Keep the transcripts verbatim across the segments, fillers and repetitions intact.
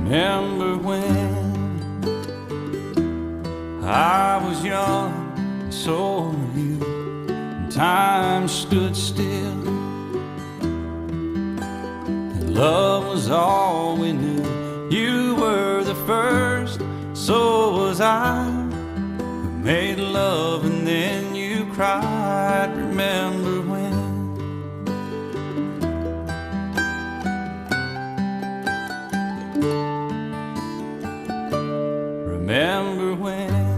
Remember when I was young, and so were you, and time stood still, and love was all we knew. You were the first, so was I. We made love and then you cried. Remember when? Remember when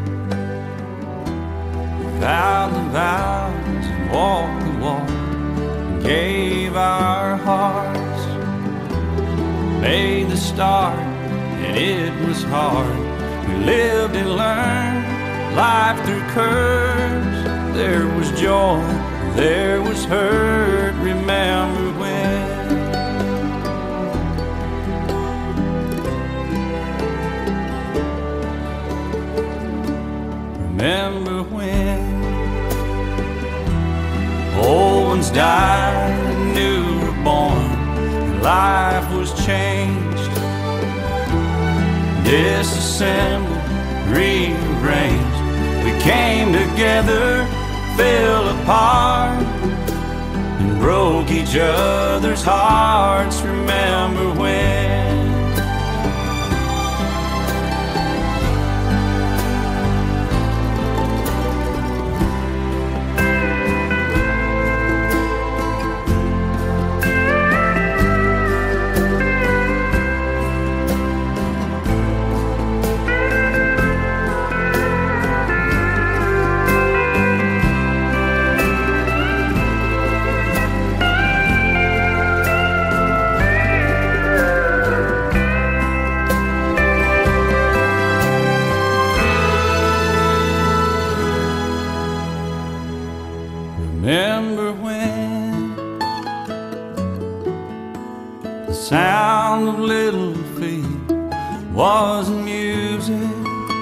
we vowed the vows and walked the walk and gave our hearts, made the start and it was hard. We lived and learned life through curves. There was joy, there was hurt. Remember when? Remember when old ones died and new were born, and life was changed, disassembled, rearranged. We came together, fell apart, and broke each other's hearts. Remember when? Remember when the sound of little feet wasn't music?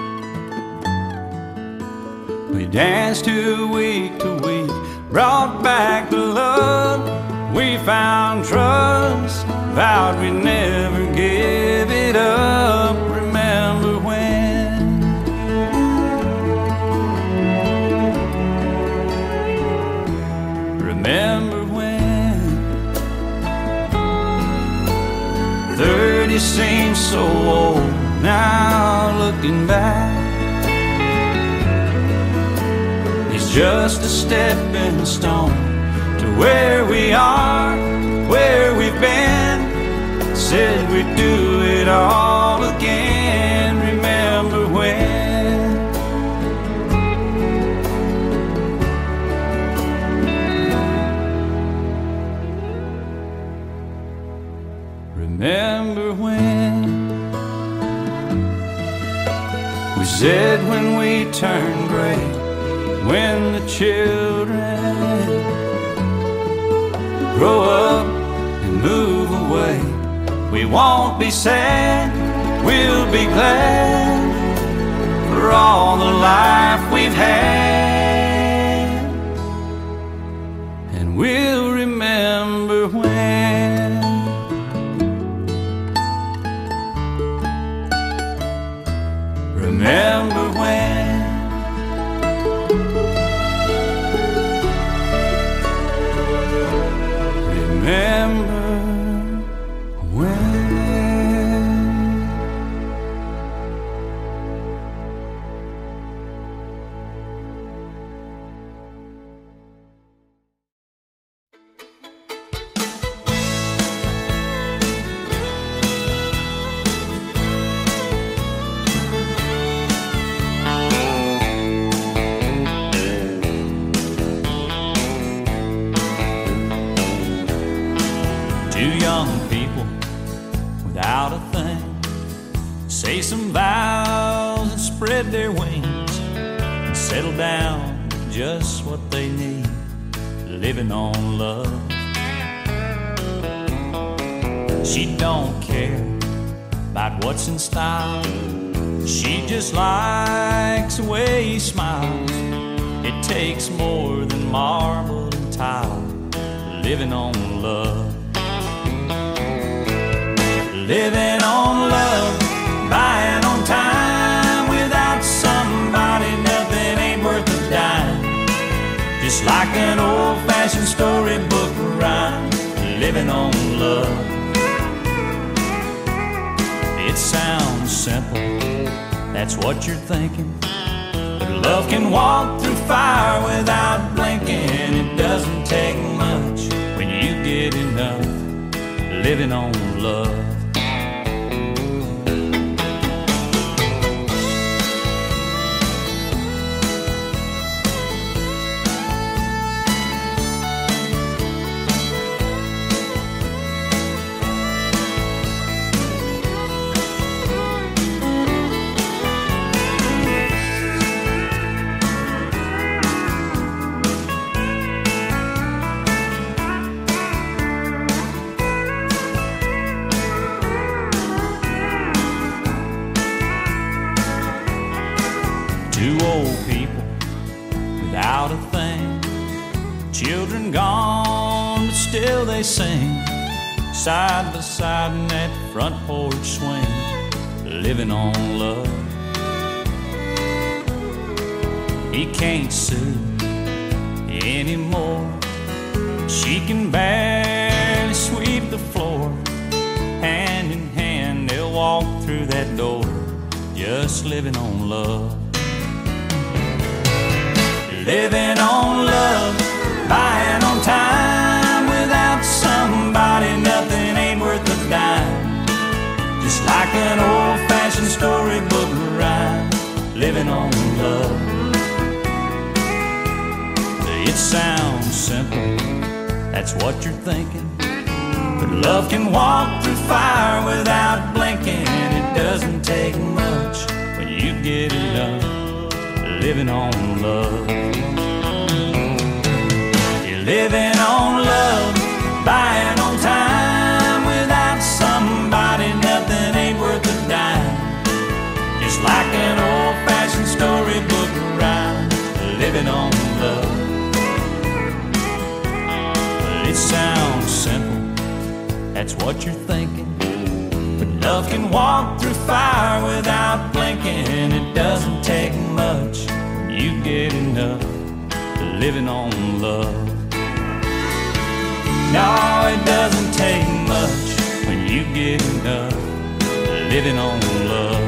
We danced to week to week, brought back the love. We found trust, vowed we'd never give it up. Remember when? Remember when thirty seems so old now, looking back. It's just a stepping stone to where we are, where we've been. Said we'd do it all again. Remember when? Remember when we said when we turn gray, when the children grow up and move away, we won't be sad, we'll be glad for all the life we've had. And we'll remember when. Remember when? Remember when? Two young people without a thing say some vows and spread their wings and settle down to just what they need, living on love. She don't care about what's in style, she just likes the way he smiles. It takes more than marble and tile, living on love. Living on love. living on love. It sounds simple, that's what you're thinking. But love can walk through fire without blinking. It doesn't take much when you get enough living on love. Two old people without a thing, children gone, but still they sing, side by side in that front porch swing, living on love. He can't sue anymore. She can barely sweep the floor. Hand in hand they'll walk through that door, just living on love. Living on love, buying on time. Without somebody, nothing ain't worth a dime. Just like an old-fashioned storybook rhyme, living on love. It sounds simple, that's what you're thinking. But love can walk through fire without blinking. It doesn't take much when you get enough living on love. You're living on love, buying on time. Without somebody, nothing ain't worth a dime. Just like an old-fashioned storybook rhyme, living on love. It sounds simple, that's what you're thinking. But love can walk through fire without blinking. It doesn't take much when you get enough living on love. No, it doesn't take much when you get enough living on love.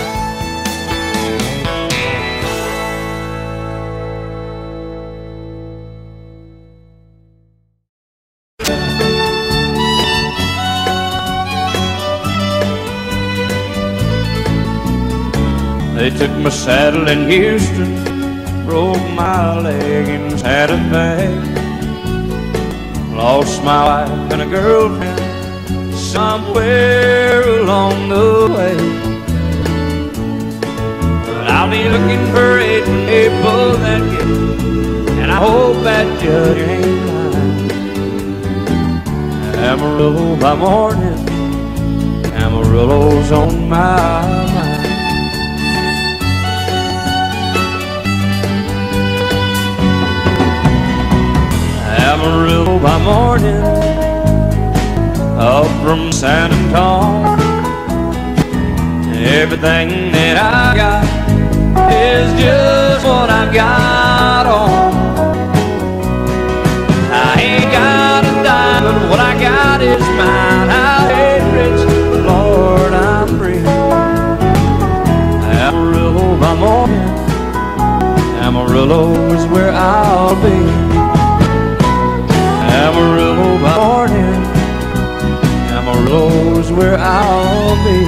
They took my saddle in Houston, broke my leg and had it back. Lost my wife and a girlfriend somewhere along the way. But I'll be looking for it when they pull that gate, and I hope that judge ain't lying. Amarillo by morning, Amarillo's on my mind. Amarillo by morning, up from San Antonio. Everything that I got is just what I got on. I ain't got a dime, but what I got is mine. I ain't rich, but Lord, I'm free. Amarillo by morning, Amarillo is where I'll be. Amarillo by morning, Amarillo's where I'll be.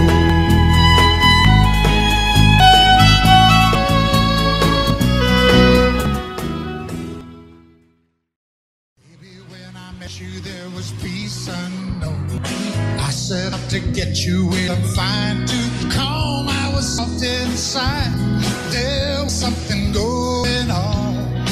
Baby, when I met you, there was peace unknown. I set up to get you with a fine tooth comb. I was soft inside. There was something going on.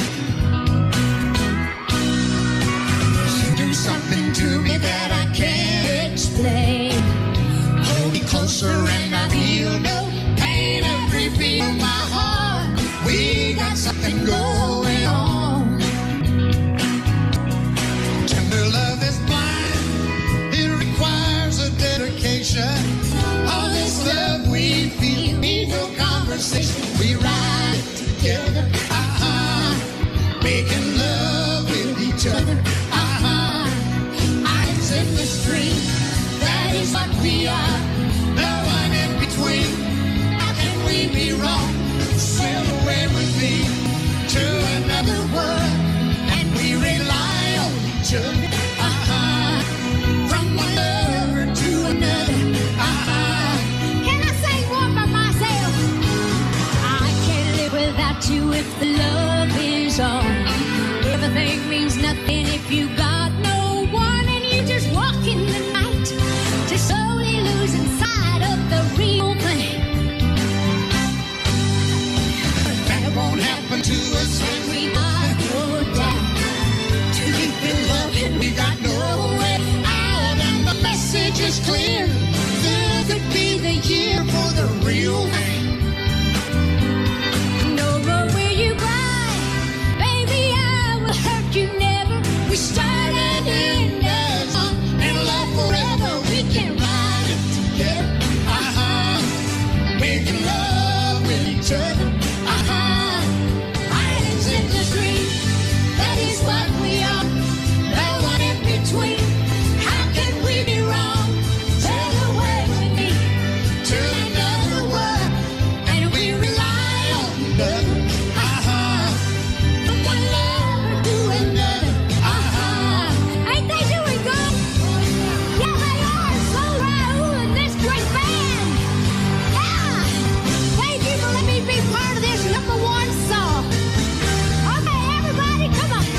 Something to me that I can't explain. Hold me closer and I feel no pain. Every beat of my heart, we got something going on. Tender love is blind, it requires a dedication. All this love we feel, need no conversation. We ride together, uh-huh, making love with each other, uh-huh. I can say If you got no one and you just walk in the night to slowly losing sight of the real thing. But that won't happen to us when We got no doubt to keep in love and we got no way out. and the message is clear. This could be the year for the real thing. No, but will you cry? Baby, I will hurt you never. We started in us and love forever. We can ride it together. Uh-huh. Making love with each other. Uh-huh. Islands in the stream. That is what we are. No one in between. How can we be wrong? Sail away with me To another world, and we rely on another. uh-huh. From one lover to another. Uh-huh. Ain't they doing good? Yeah, they are. So Raoul and this great band. Yeah. Thank you for letting me be part of this number one song. Okay, everybody, come on.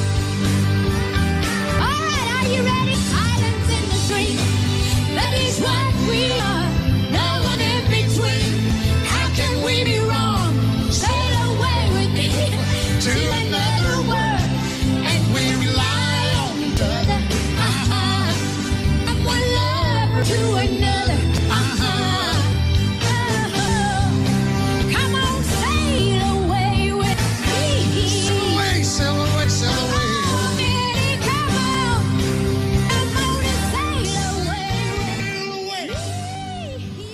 All right, are you ready? Islands in the stream. That is what we are. No one in between. How can we be wrong? Sail away with me to another world, and we rely on each other. Uh-huh. From one lover to another. Uh-huh. Uh-huh. Come on, sail away with me. Sail away, sail away, sail away. Oh, Daddy, come on. Come on and sail away with me.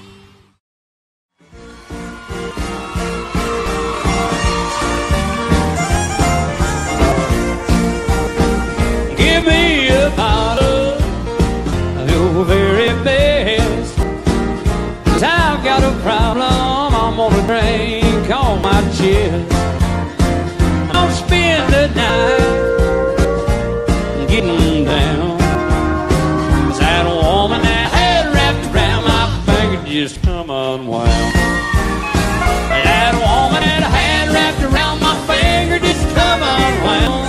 Give me a bottle of your very best. 'Cause I've got a problem I'm gonna drink on my chest. I'll spend the night getting down. 'Cause that woman that had wrapped around my finger just come unwound. That woman that had wrapped around my finger just come unwound.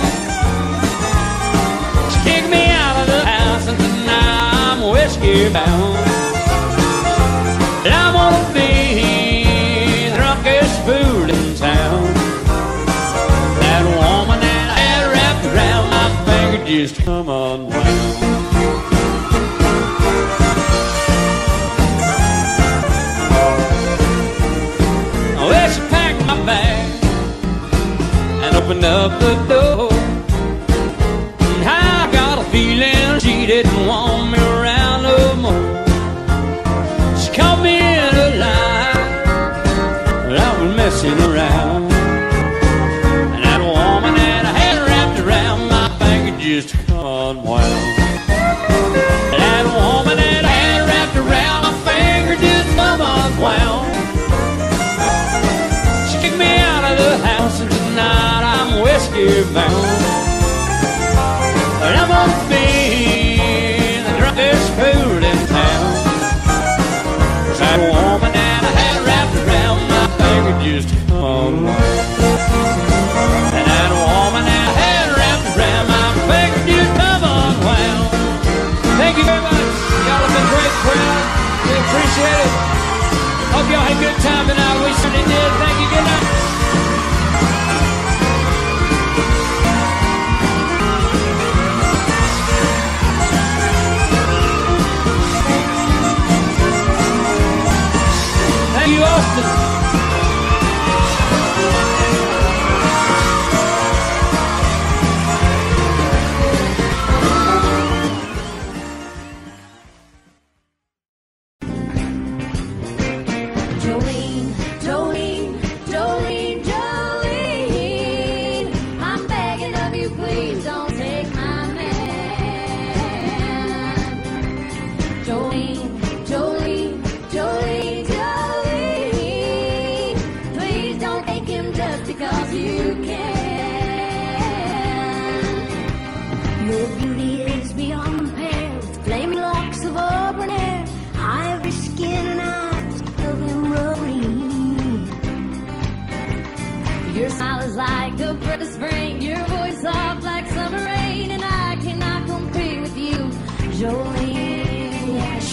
Kick me out of the house and tonight I'm whiskey bound. And I'm gonna be the drunkest fool in town. That woman that I had wrapped around my finger just come unwound. Well, she packed my bag and opened up the door. I got a feeling she didn't want me around no more. She caught me in a lie that I was messing around. And that woman that I had wrapped around my finger just unwound. That woman that I had wrapped around my finger just unwound. She kicked me out of the house and tonight I'm whiskey bound. But I'm gonna be the drunkest fool in town. 'Cause that woman that I had wrapped around my finger just come unwound. And that woman that I had wrapped around my finger just come unwound. Thank you very much. Y'all have been a great crowd. We appreciate it. Hope y'all had a good time tonight. We certainly did. Thank you. Good night. Thank you, Austin. Jolene, Jolene, Jolene, Jolene, I'm begging of you, please don't take my man. Jolene, Jolene, Jolene, Jolene, please don't take him just because you can. Your beauty is beyond compare, with flaming locks of auburn hair, ivory skin and eyes of emerald. Your smile is like a breath of spring, your voice soft like summer rain.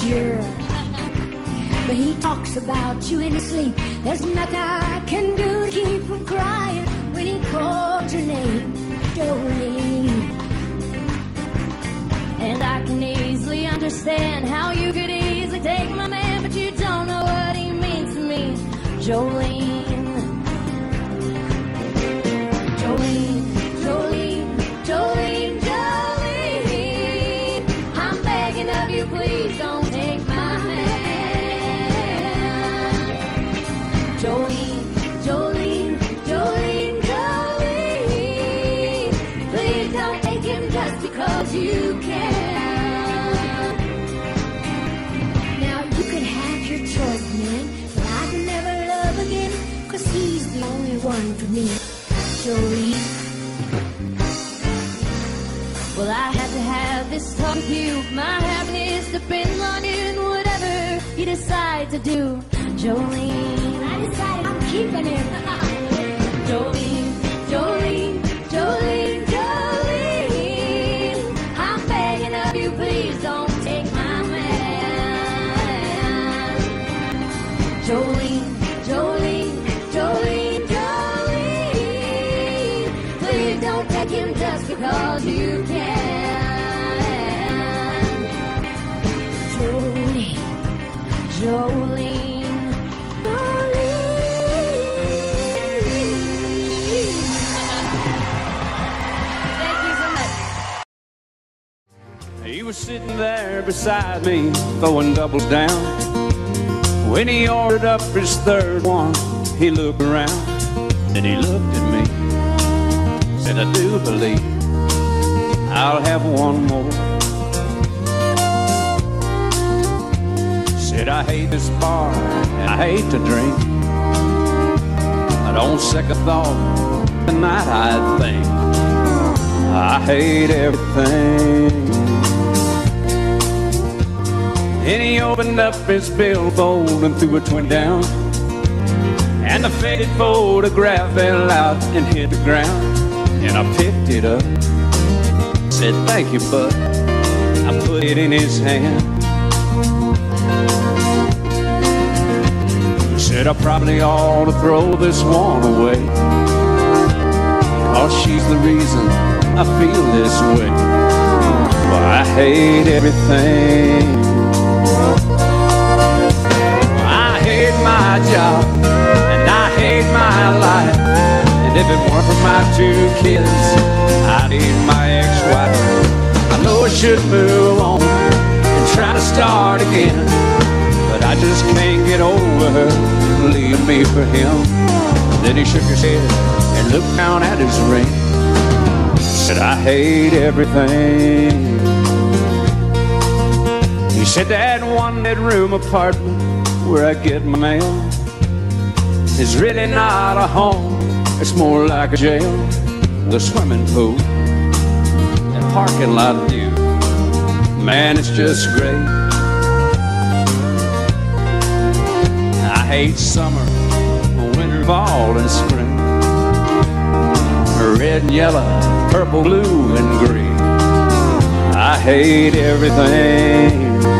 sure. But he talks about you in his sleep. There's nothing I can do to keep from crying when he calls your name, Jolene. And I can easily understand how you could easily take my man, but you don't know what he means to me, Jolene. Jolene, Jolene, Jolene, Jolene. I'm begging of you, please don't take my hand. Jolene, Jolene, Jolene, Jolene. Please don't take him just because you can. Now you can have your choice, man, but I can never love again, 'cause he's the only one for me, Jolene. Well, I had to have this talk with you. My happiness depends on you and whatever you decide to do, Jolene. I decided I'm keeping it. Jolene, Jolene, Jolene, Jolene. I'm begging of you, please don't take my man. Jolene, Jolene, Jolene, Jolene. Please don't take him just because you can. Jolene, Jolene, Jolene. Thank you so much. He was sitting there beside me, throwing doubles down. When he ordered up his third one, he looked around, then he looked at me, said, I do believe I'll have one more. Said, I hate this bar and I hate to drink, but on second thought tonight I think I hate everything. Then he opened up his billfold and threw a twenty down, and the faded photograph fell out and hit the ground. And I picked it up, said, thank you, bud. I put it in his hand. Said, I probably ought to throw this one away, 'cause she's the reason I feel this way. Well, I hate everything. I hate my job and I hate my life, and if it weren't for my two kids, I'd hate my ex-wife. I know I should move on and try to start again, but I just can't get over her leaving me for him. Then he shook his head and looked down at his ring, said, I hate everything. He said, that one bedroom apartment where I get my mail is really not a home, it's more like a jail. The swimming pool and parking lot view, man, it's just great. I hate summer, winter, fall, and spring, red and yellow, purple, blue, and green. I hate everything.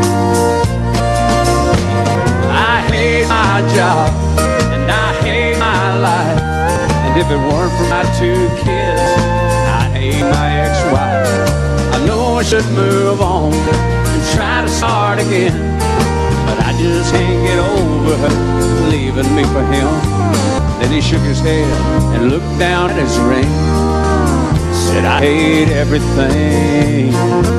I hate my job and I hate my life, and if it weren't for my two kids, I hate my ex-wife. I know I should move on and try to start again, but I just can't get over her leaving me for him. Then he shook his head and looked down at his ring, said, I hate everything.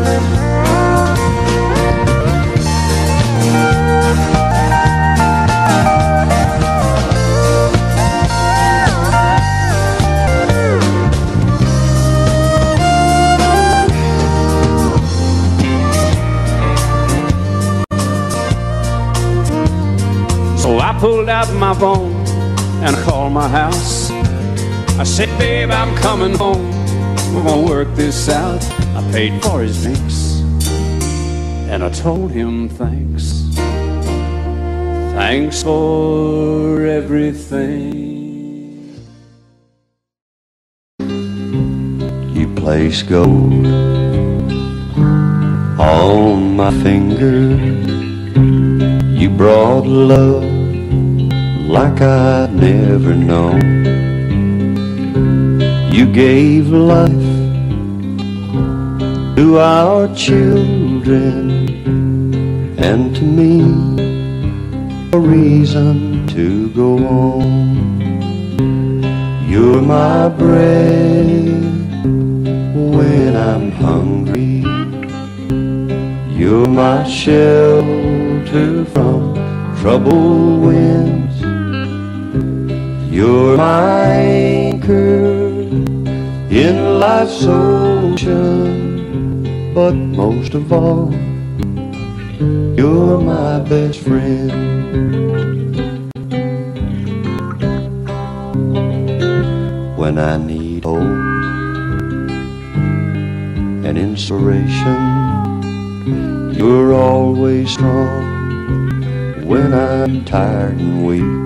So I pulled out my phone and I called my house. I said, babe, I'm coming home, we're gonna work this out. I paid for his drinks and I told him thanks. Thanks for everything. You place gold on my finger, brought love like I'd never known. You gave life to our children, and to me a reason to go on. You're my bread when I'm hungry. You're my shelter from troubled winds. You're my anchor in life's ocean, but most of all, you're my best friend. When I need hope and inspiration, you're always strong. When I'm tired and weak,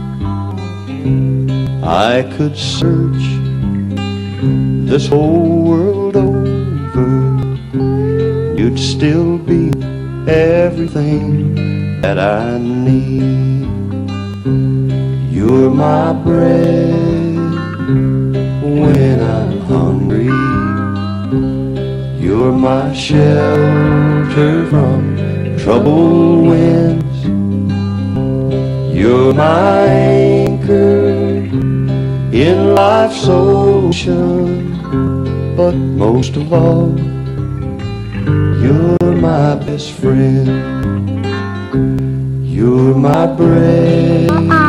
I could search this whole world over, you'd still be everything that I need. You're my bread when I'm hungry. You're my shelter from troubled winds. You're my anchor in life's ocean, but most of all, you're my best friend. You're my bread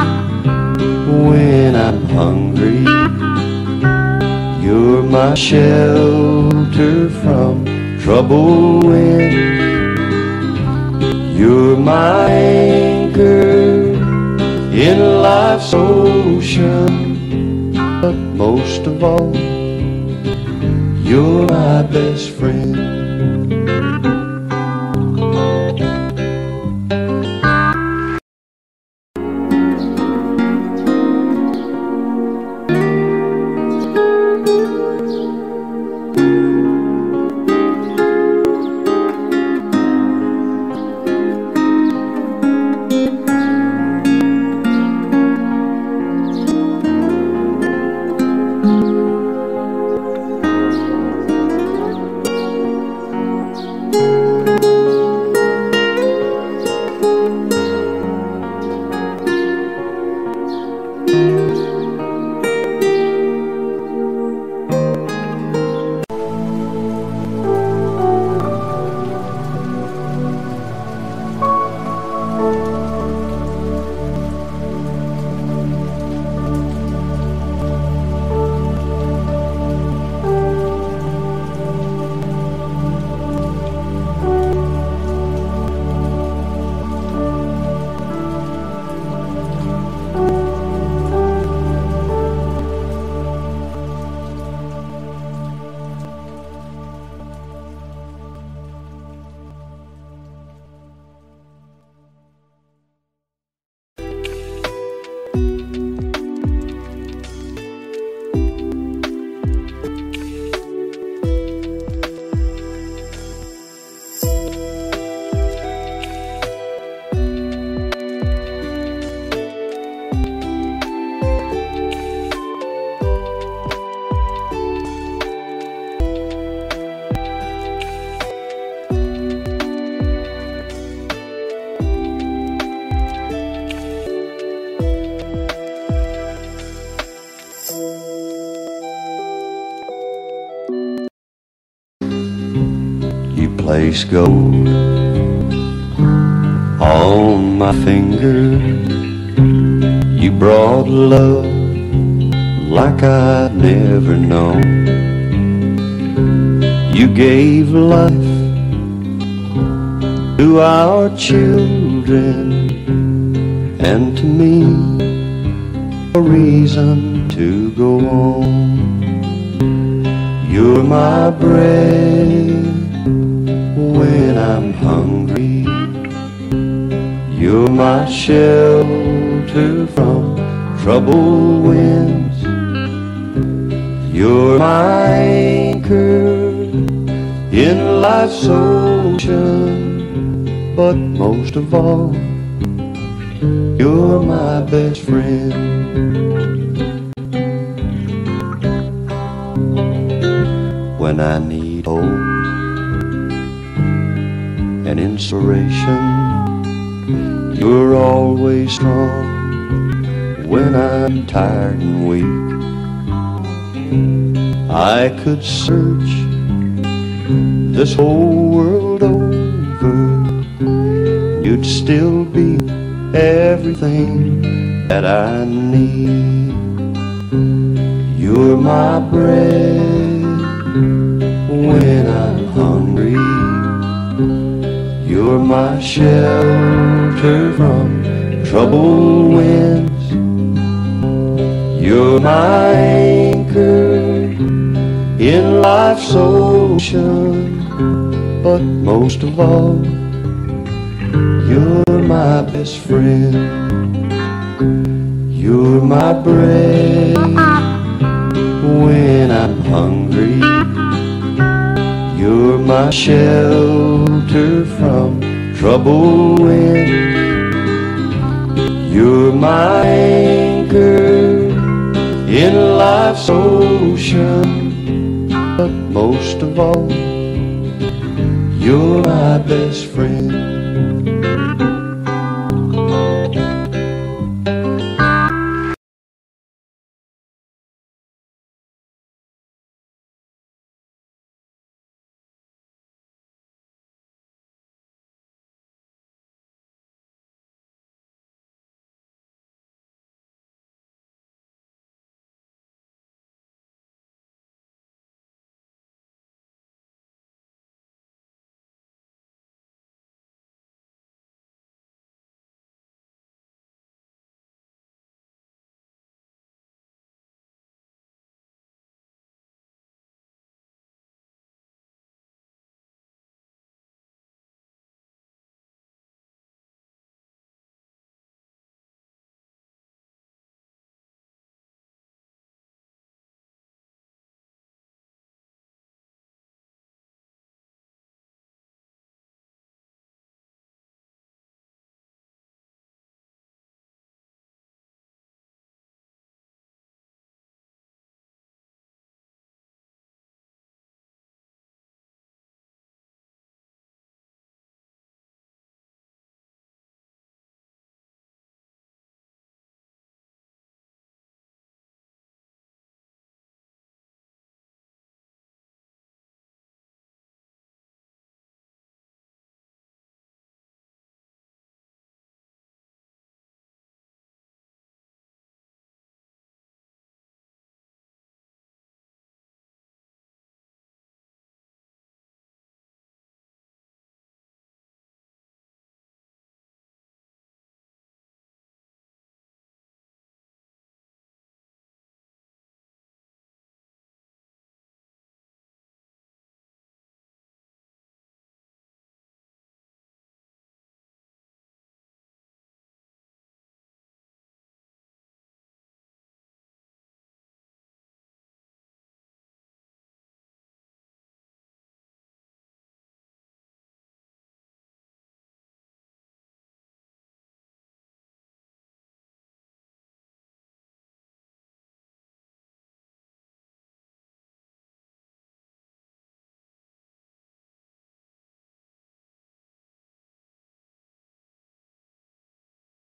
when I'm hungry. You're my shelter from troubled winds. You're my anchor in life's ocean, but most of all, you're my best friend. Place gold on my finger. You brought love like I'd never known. You gave life to our children, and to me a reason to go on. You're my bread when I'm hungry. You're my shelter from troubled winds. You're my anchor in life's ocean, but most of all, You're my best friend. When I need hope and inspiration, you're always strong. When I'm tired and weak, I could search this whole world over, you'd still be everything that I need. You're my bread when I'm hungry. You're my shelter from troubled winds. You're my anchor in life's ocean. But most of all, you're my best friend. You're my bread when I'm hungry. You're my shelter from troubled winds. You're my anchor in life's ocean. But most of all, you're my best friend.